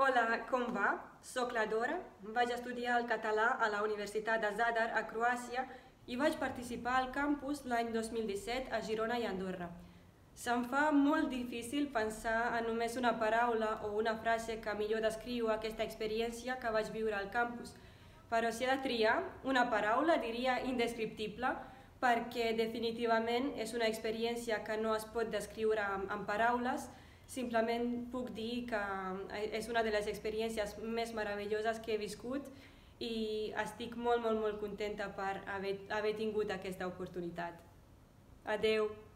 Hola, com va? Soc la Dora, vaig estudiar el català a la Universitat de Zadar a Croàcia i vaig participar al campus l'any 2017 a Girona i Andorra. Se'm fa molt difícil pensar en només una paraula o una frase que millor descriu aquesta experiència que vaig viure al campus, però si he de triar una paraula diria indescriptible, perquè definitivament és una experiència que no es pot descriure amb paraules. Simplement puc dir que és una de les experiències més meravelloses que he viscut i estic molt contenta per haver tingut aquesta oportunitat. Adeu!